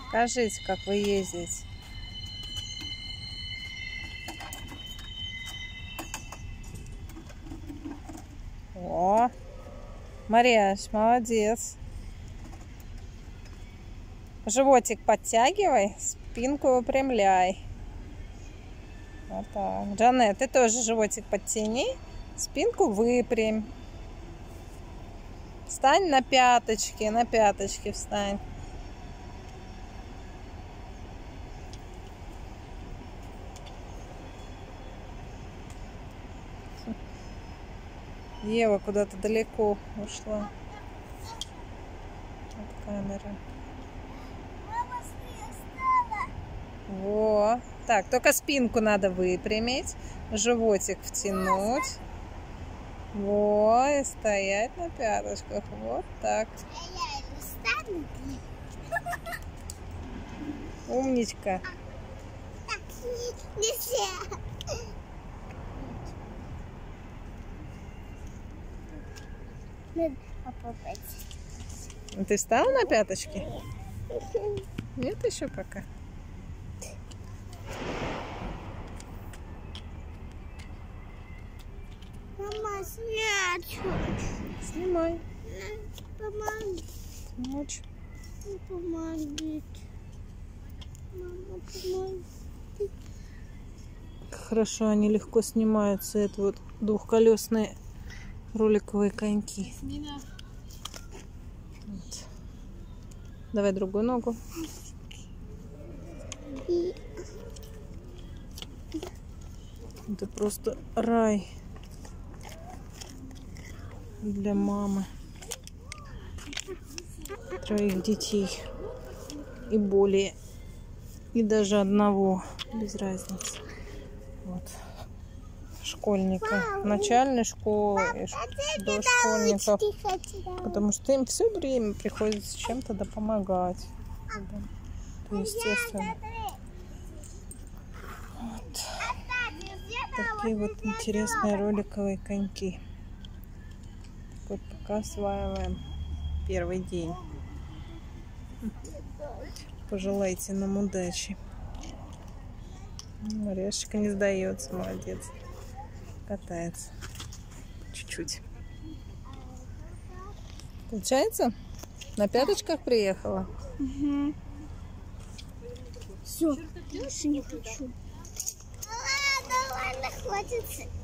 Покажите, как вы ездите. О, Марьяш, молодец. Животик подтягивай, спинку выпрямляй. Вот так. Джанет, ты тоже животик подтяни, спинку выпрямь. Встань на пяточки встань. Ева куда-то далеко ушла от камеры. Во. Так, только спинку надо выпрямить, животик втянуть. Во, и стоять на пяточках. Вот так. Умничка. Ты встал на пяточки? Нет еще пока. Мама, снять. Снимай. Помоги. Помочь. Помоги. Мама, помоги. Хорошо, они легко снимаются. Это вот двухколесные роликовые коньки. Вот. Давай другую ногу. Это просто рай для мамы. 3 детей и более, и даже одного, без разницы. Вот. Школьника, начальной школы и дошкольников, потому что им все время приходится чем-то помогать. Это естественно. Вот. Такие вот интересные роликовые коньки. Вот пока осваиваем первый день. Пожелайте нам удачи. Марьяшечка не сдается, молодец. Катается. Чуть-чуть. Получается? На пяточках приехала? Угу. Все, больше не хочу. Ладно, хватит.